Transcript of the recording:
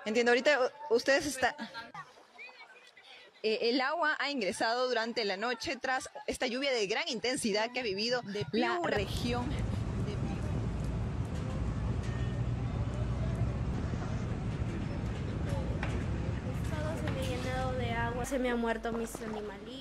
Entiendo, ahorita ustedes están... el agua ha ingresado durante la noche tras esta lluvia de gran intensidad que ha vivido la región. Todo se me ha llenado de agua, se me han muerto mis animalitos.